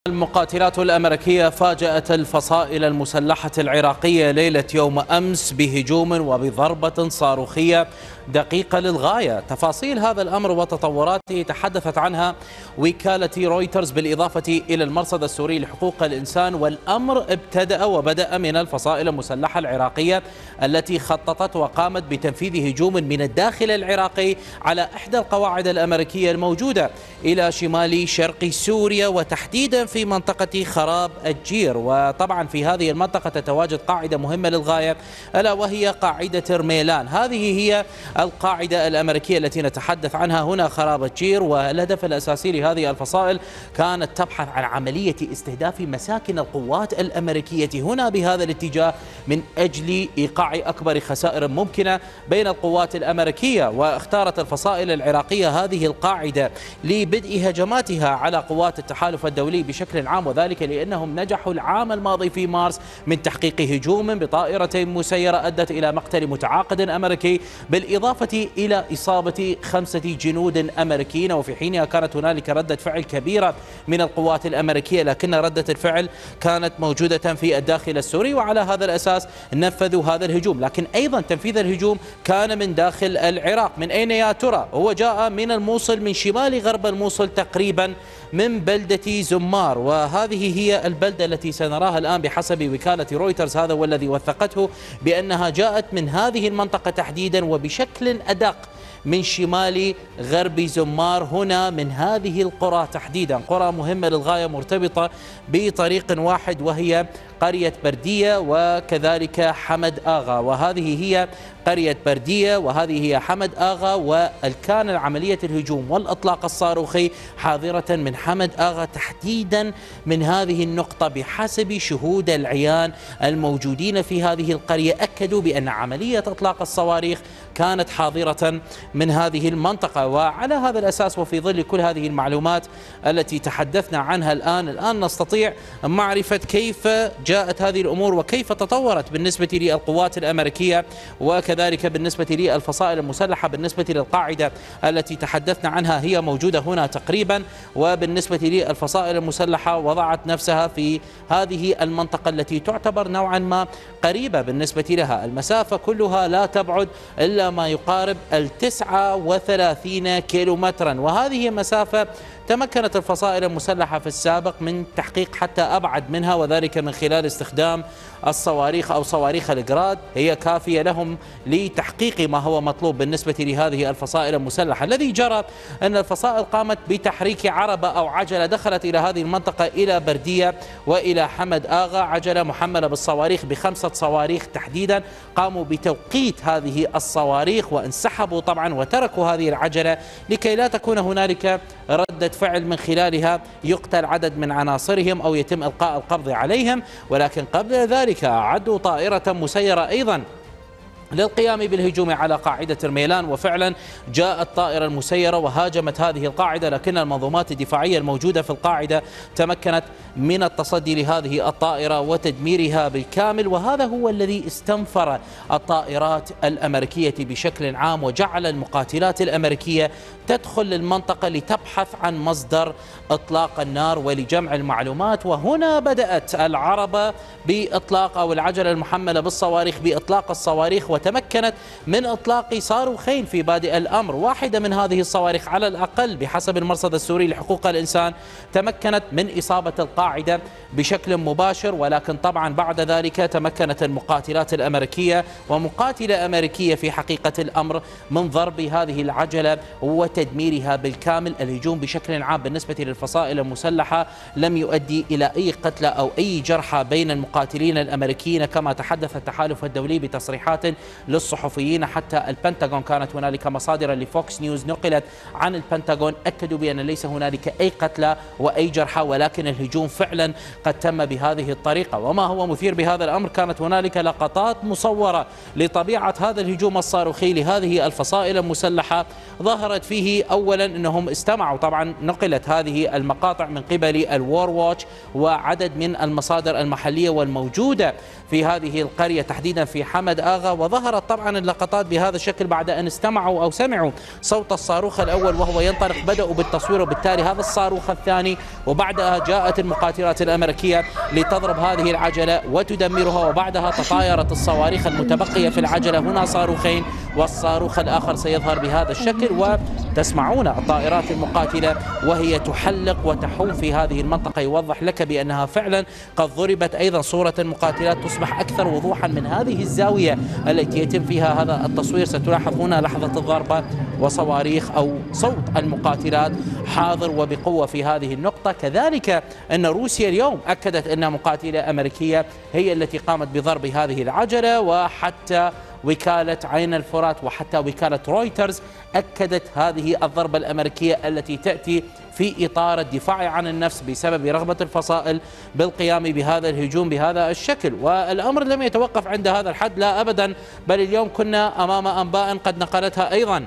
المقاتلات الأمريكية فاجأت الفصائل المسلحة العراقية ليلة يوم أمس بهجوم وبضربة صاروخية دقيقة للغاية. تفاصيل هذا الأمر وتطوراته تحدثت عنها وكالة رويترز بالإضافة إلى المرصد السوري لحقوق الإنسان، والأمر بدأ من الفصائل المسلحة العراقية التي خططت وقامت بتنفيذ هجوم من الداخل العراقي على إحدى القواعد الأمريكية الموجودة إلى شمال شرق سوريا، وتحديدا في منطقة خراب الجير. وطبعا في هذه المنطقة تتواجد قاعدة مهمة للغاية ألا وهي قاعدة رميلان. هذه هي القاعدة الأمريكية التي نتحدث عنها هنا، خراب الجير. والهدف الأساسي لهذه الفصائل كانت تبحث عن عملية استهداف مساكن القوات الأمريكية هنا بهذا الاتجاه من أجل إيقاع أكبر خسائر ممكنة بين القوات الأمريكية. واختارت الفصائل العراقية هذه القاعدة لبدء هجماتها على قوات التحالف الدولي بشكل عام، وذلك لأنهم نجحوا العام الماضي في مارس من تحقيق هجوم بطائرة مسيرة أدت إلى مقتل متعاقد أمريكي بالإضافة إلى إصابة 5 جنود أمريكيين. وفي حينها كانت هنالك ردة فعل كبيرة من القوات الأمريكية، لكن ردة الفعل كانت موجودة في الداخل السوري، وعلى هذا الأساس نفذوا هذا الهجوم. لكن أيضا تنفيذ الهجوم كان من داخل العراق. من أين يا ترى؟ هو جاء من الموصل، من شمال غرب الموصل تقريبا، من بلدة زمار. وهذه هي البلدة التي سنراها الآن بحسب وكالة رويترز، هذا هو الذي وثقته بأنها جاءت من هذه المنطقة تحديدا وبشكل أدق من شمال غرب زمار، هنا من هذه القرى تحديدا، قرى مهمة للغاية مرتبطة بطريق واحد وهي قرية بردية وكذلك حمد آغا. وهذه هي قرية بردية وهذه هي حمد آغا. وكان عملية الهجوم والإطلاق الصاروخي حاضرة من حمد آغا تحديدا من هذه النقطة. بحسب شهود العيان الموجودين في هذه القرية أكدوا بأن عملية إطلاق الصواريخ كانت حاضرة من هذه المنطقة. وعلى هذا الأساس وفي ظل كل هذه المعلومات التي تحدثنا عنها الآن نستطيع معرفة كيف جاءت هذه الأمور وكيف تطورت بالنسبة للقوات الأمريكية وكذلك بالنسبة للفصائل المسلحة. بالنسبة للقاعدة التي تحدثنا عنها هي موجودة هنا تقريبا، وبالنسبة للفصائل المسلحة وضعت نفسها في هذه المنطقة التي تعتبر نوعا ما قريبة بالنسبة لها. المسافة كلها لا تبعد إلا ما يقارب 39 كيلومترا، وهذه مسافة تمكنت الفصائل المسلحة في السابق من تحقيق حتى أبعد منها، وذلك من خلال استخدام الصواريخ أو صواريخ الجراد. هي كافية لهم لتحقيق ما هو مطلوب بالنسبة لهذه الفصائل المسلحة. الذي جرى أن الفصائل قامت بتحريك عربة أو عجلة دخلت إلى هذه المنطقة إلى بردية وإلى حمد آغا، عجلة محملة بالصواريخ ب5 صواريخ تحديدا. قاموا بتوقيت هذه الصواريخ وانسحبوا طبعا وتركوا هذه العجلة لكي لا تكون هنالك ردة فعل من خلالها يقتل عدد من عناصرهم أو يتم إلقاء القبض عليهم. ولكن قبل ذلك أعدوا طائرة مسيرة أيضا للقيام بالهجوم على قاعدة رميلان، وفعلا جاءت الطائرة المسيرة وهاجمت هذه القاعدة، لكن المنظومات الدفاعية الموجودة في القاعدة تمكنت من التصدي لهذه الطائرة وتدميرها بالكامل. وهذا هو الذي استنفر الطائرات الأمريكية بشكل عام وجعل المقاتلات الأمريكية تدخل للمنطقة لتبحث عن مصدر إطلاق النار ولجمع المعلومات. وهنا بدأت العربة بإطلاق أو العجلة المحملة بالصواريخ بإطلاق الصواريخ، وتمكنت من إطلاق صاروخين في بادئ الأمر. واحدة من هذه الصواريخ على الأقل بحسب المرصد السوري لحقوق الإنسان تمكنت من إصابة القاعدة بشكل مباشر، ولكن طبعا بعد ذلك تمكنت المقاتلات الأمريكية ومقاتلة أمريكية في حقيقة الأمر من ضرب هذه العجلة وتدميرها بالكامل. الهجوم بشكل عام بالنسبة للفصائل المسلحة لم يؤدي إلى أي قتلى أو أي جرحى بين المقاتلين الأمريكيين كما تحدث التحالف الدولي بتصريحات للصحفيين. حتى البنتاغون كانت هنالك مصادر لفوكس نيوز نقلت عن البنتاغون أكدوا بأن ليس هنالك أي قتلى وأي جرحى، ولكن الهجوم فعلا قد تم بهذه الطريقة. وما هو مثير بهذا الأمر كانت هنالك لقطات مصورة لطبيعة هذا الهجوم الصاروخي لهذه الفصائل المسلحة، ظهرت فيه أولا أنهم استمعوا، طبعا نقلت هذه المقاطع من قبل الوور واتش وعدد من المصادر المحلية والموجودة في هذه القرية تحديدا في حمد آغا، وظهر ظهرت طبعا اللقطات بهذا الشكل بعد أن استمعوا أو سمعوا صوت الصاروخ الأول وهو ينطلق، بدأوا بالتصوير، وبالتالي هذا الصاروخ الثاني، وبعدها جاءت المقاتلات الأمريكية لتضرب هذه العجلة وتدمرها، وبعدها تطايرت الصواريخ المتبقية في العجلة، هنا صاروخين والصاروخ الآخر سيظهر بهذا الشكل، وتسمعون الطائرات المقاتلة وهي تحلق وتحوم في هذه المنطقة. يوضح لك بأنها فعلا قد ضربت. أيضا صورة المقاتلات تصبح أكثر وضوحا من هذه الزاوية التي يتم فيها هذا التصوير. ستلاحظ هنا لحظة الضربة وصواريخ أو صوت المقاتلات حاضر وبقوة في هذه النقطة. كذلك أن روسيا اليوم أكدت أن مقاتلة أمريكية هي التي قامت بضرب هذه العجلة، وحتى وكالة عين الفرات وحتى وكالة رويترز أكدت هذه الضربة الأمريكية التي تأتي في إطار الدفاع عن النفس بسبب رغبة الفصائل بالقيام بهذا الهجوم بهذا الشكل. والأمر لم يتوقف عند هذا الحد، لا أبدا، بل اليوم كنا أمام أنباء قد نقلتها أيضا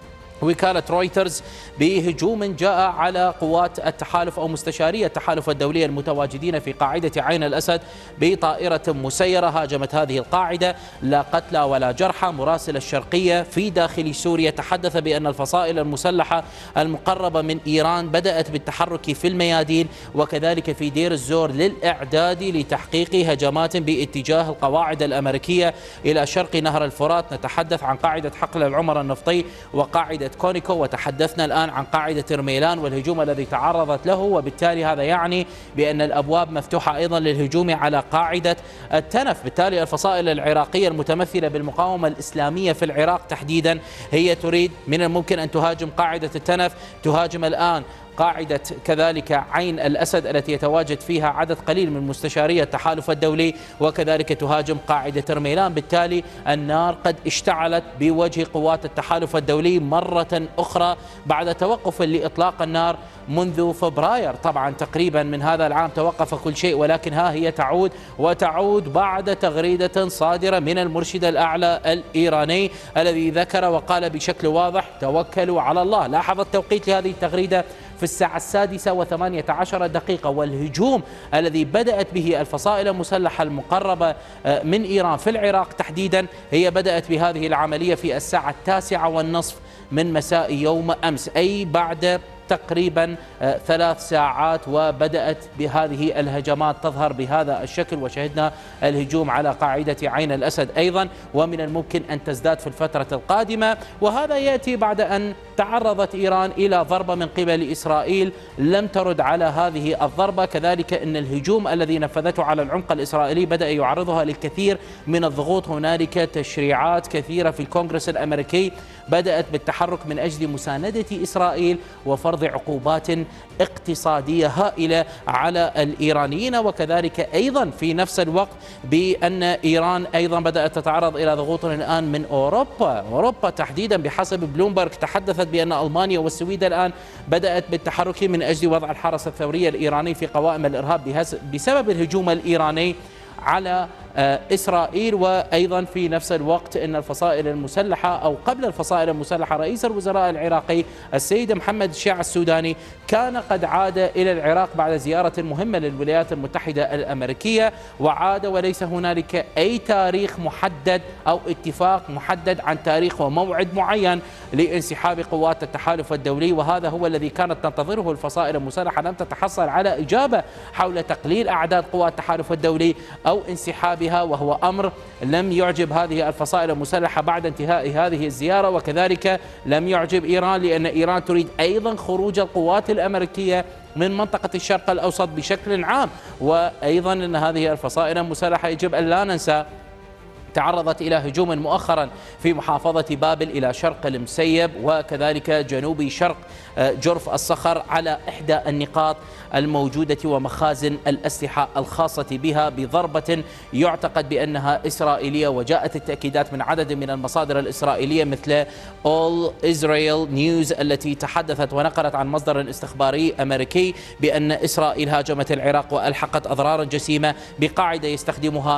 وكالة رويترز بهجوم جاء على قوات التحالف أو مستشاري التحالف الدولي المتواجدين في قاعدة عين الأسد بطائرة مسيرة هاجمت هذه القاعدة، لا قتلى ولا جرحى. مراسل الشرقية في داخل سوريا تحدث بأن الفصائل المسلحة المقربة من إيران بدأت بالتحرك في الميادين وكذلك في دير الزور للإعداد لتحقيق هجمات باتجاه القواعد الأمريكية إلى شرق نهر الفرات. نتحدث عن قاعدة حقل العمر النفطي وقاعدة كونيكو، وتحدثنا الآن عن قاعدة رميلان والهجوم الذي تعرضت له، وبالتالي هذا يعني بأن الأبواب مفتوحة أيضا للهجوم على قاعدة التنف. بالتالي الفصائل العراقية المتمثلة بالمقاومة الإسلامية في العراق تحديدا هي تريد من الممكن أن تهاجم قاعدة التنف، تهاجم الآن قاعدة كذلك عين الأسد التي يتواجد فيها عدد قليل من مستشاري التحالف الدولي، وكذلك تهاجم قاعدة رميلان. بالتالي النار قد اشتعلت بوجه قوات التحالف الدولي مرة أخرى بعد توقف لإطلاق النار منذ فبراير طبعا تقريبا من هذا العام توقف كل شيء، ولكن ها هي تعود، وتعود بعد تغريدة صادرة من المرشد الأعلى الإيراني الذي ذكر وقال بشكل واضح توكلوا على الله. لاحظ التوقيت لهذه التغريدة في الساعة 6:18، والهجوم الذي بدأت به الفصائل المسلحة المقربة من إيران في العراق تحديدا هي بدأت بهذه العملية في الساعة 9:30 من مساء يوم أمس، أي بعد تقريبا 3 ساعات، وبدأت بهذه الهجمات تظهر بهذا الشكل، وشهدنا الهجوم على قاعدة عين الأسد أيضا، ومن الممكن أن تزداد في الفترة القادمة. وهذا يأتي بعد أن تعرضت إيران إلى ضربة من قبل إسرائيل لم ترد على هذه الضربة. كذلك أن الهجوم الذي نفذته على العمق الإسرائيلي بدأ يعرضها للكثير من الضغوط. هنالك تشريعات كثيرة في الكونغرس الأمريكي بدأت بالتحرك من أجل مساندة إسرائيل وفرض عقوبات اقتصادية هائلة على الإيرانيين، وكذلك أيضا في نفس الوقت بأن إيران أيضا بدأت تتعرض إلى ضغوط الآن من أوروبا تحديدا. بحسب بلومبرغ تحدثت بأن ألمانيا والسويد الآن بدأت بالتحرك من أجل وضع الحرس الثوري الإيراني في قوائم الإرهاب بسبب الهجوم الإيراني على إسرائيل. وأيضا في نفس الوقت أن الفصائل المسلحة أو قبل الفصائل المسلحة رئيس الوزراء العراقي السيد محمد الشيع السوداني كان قد عاد إلى العراق بعد زيارة مهمة للولايات المتحدة الأمريكية، وعاد وليس هنالك أي تاريخ محدد أو اتفاق محدد عن تاريخ وموعد معين لانسحاب قوات التحالف الدولي. وهذا هو الذي كانت تنتظره الفصائل المسلحة، لم تتحصل على إجابة حول تقليل أعداد قوات التحالف الدولي أو انسحابها، وهو أمر لم يعجب هذه الفصائل المسلحة بعد انتهاء هذه الزيارة، وكذلك لم يعجب إيران، لأن إيران تريد أيضا خروج القوات الأمريكية من منطقة الشرق الأوسط بشكل عام. وأيضا أن هذه الفصائل المسلحة يجب أن لا ننسى تعرضت إلى هجوم مؤخرا في محافظة بابل إلى شرق المسيب وكذلك جنوب شرق جرف الصخر على إحدى النقاط الموجودة ومخازن الأسلحة الخاصة بها بضربة يعتقد بأنها إسرائيلية. وجاءت التأكيدات من عدد من المصادر الإسرائيلية مثل All Israel News التي تحدثت ونقلت عن مصدر استخباري أمريكي بأن إسرائيل هاجمت العراق وألحقت أضرارا جسيمة بقاعدة يستخدمها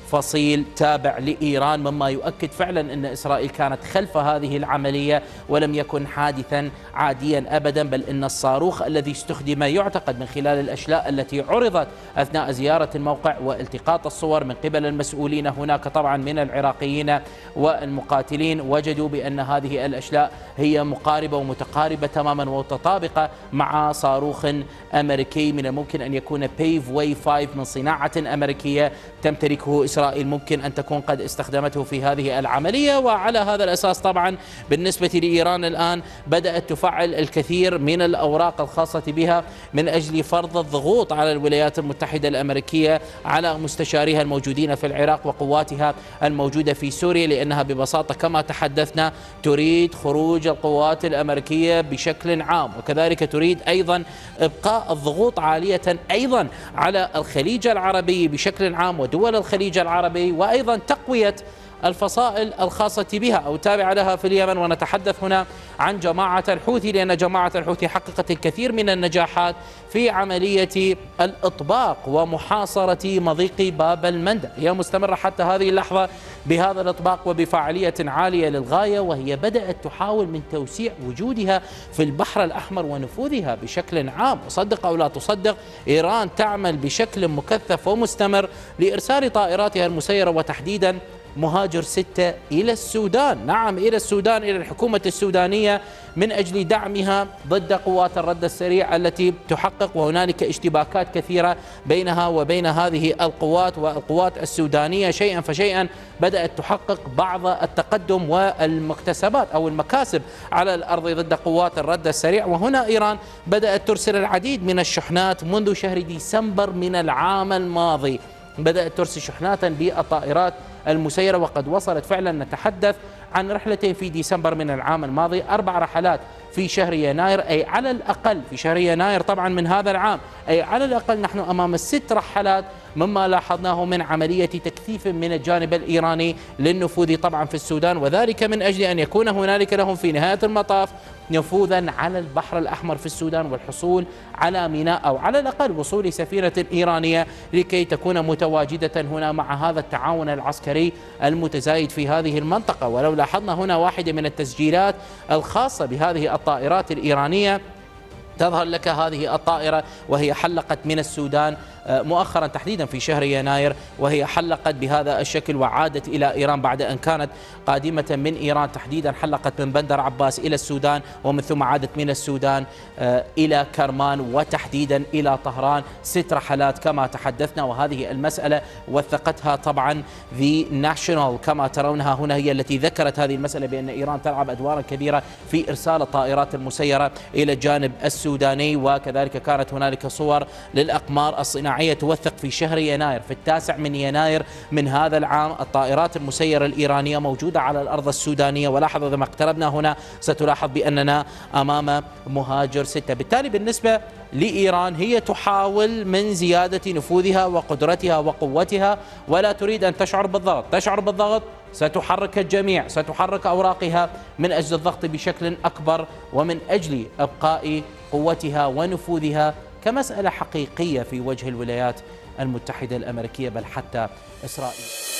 فصيل تابع لإيران، مما يؤكد فعلا أن إسرائيل كانت خلف هذه العملية ولم يكن حادثا عاديا أبدا، بل أن الصاروخ الذي استخدم يعتقد من خلال الأشلاء التي عرضت أثناء زيارة الموقع والتقاط الصور من قبل المسؤولين هناك طبعا من العراقيين والمقاتلين، وجدوا بأن هذه الأشلاء هي مقاربة ومتقاربة تماما ومتطابقة مع صاروخ أمريكي من الممكن أن يكون بيف واي 5 من صناعة أمريكية تمتلكه إسرائيل، ممكن أن تكون قد استخدمته في هذه العملية. وعلى هذا الأساس طبعا بالنسبة لإيران الآن بدأت تفعل الكثير من الأوراق الخاصة بها من أجل فرض الضغوط على الولايات المتحدة الأمريكية على مستشاريها الموجودين في العراق وقواتها الموجودة في سوريا، لأنها ببساطة كما تحدثنا تريد خروج القوات الأمريكية بشكل عام، وكذلك تريد أيضا إبقاء الضغوط عالية أيضا على الخليج العربي بشكل عام ودول الخليج العربي، وأيضا تقوية الفصائل الخاصة بها أو تابعة لها في اليمن. ونتحدث هنا عن جماعة الحوثي، لأن جماعة الحوثي حققت الكثير من النجاحات في عملية الإطباق ومحاصرة مضيق باب المندب. هي مستمرة حتى هذه اللحظة بهذا الإطباق وبفاعلية عالية للغاية، وهي بدأت تحاول من توسيع وجودها في البحر الأحمر ونفوذها بشكل عام. وصدق أو لا تصدق، إيران تعمل بشكل مكثف ومستمر لإرسال طائراتها المسيرة وتحديدا مهاجر 6 إلى السودان، نعم إلى السودان، إلى الحكومة السودانية من أجل دعمها ضد قوات الرد السريع التي تحقق، وهنالك اشتباكات كثيرة بينها وبين هذه القوات والقوات السودانية. شيئا فشيئا بدأت تحقق بعض التقدم والمكتسبات أو المكاسب على الأرض ضد قوات الرد السريع. وهنا إيران بدأت ترسل العديد من الشحنات منذ شهر ديسمبر من العام الماضي، بدأت ترسل شحنات بالطائرات المسيرة، وقد وصلت فعلا نتحدث عن رحلتين في ديسمبر من العام الماضي، 4 رحلات في شهر يناير، أي على الأقل في شهر يناير طبعا من هذا العام، أي على الأقل نحن أمام 6 رحلات مما لاحظناه من عملية تكثيف من الجانب الإيراني للنفوذ طبعا في السودان، وذلك من أجل أن يكون هنالك لهم في نهاية المطاف نفوذا على البحر الأحمر في السودان والحصول على ميناء أو على الأقل وصول سفينة إيرانية لكي تكون متواجدة هنا مع هذا التعاون العسكري المتزايد في هذه المنطقة. ولو لاحظنا هنا واحدة من التسجيلات الخاصة بهذه الطائرات الإيرانية، تظهر لك هذه الطائرة وهي حلقت من السودان مؤخرا تحديدا في شهر يناير، وهي حلقت بهذا الشكل وعادت إلى إيران بعد أن كانت قادمة من إيران، تحديدا حلقت من بندر عباس إلى السودان ومن ثم عادت من السودان إلى كرمان وتحديدا إلى طهران، 6 رحلات كما تحدثنا. وهذه المسألة وثقتها طبعا The National كما ترونها هنا، هي التي ذكرت هذه المسألة بأن إيران تلعب أدوارا كبيرة في إرسال الطائرات المسيرة إلى الجانب السوداني. وكذلك كانت هنالك صور للأقمار الصناعية توثق في شهر يناير، في 9 من يناير من هذا العام الطائرات المسيرة الإيرانية موجودة على الأرض السودانية. ولاحظ إذا ما اقتربنا هنا ستلاحظ بأننا أمام مهاجر 6. بالتالي بالنسبة لإيران هي تحاول من زيادة نفوذها وقدرتها وقوتها، ولا تريد أن تشعر بالضغط. تشعر بالضغط ستحرك الجميع، ستحرك أوراقها من أجل الضغط بشكل أكبر ومن أجل إبقاء قوتها ونفوذها كمسألة حقيقية في وجه الولايات المتحدة الأمريكية بل حتى إسرائيل.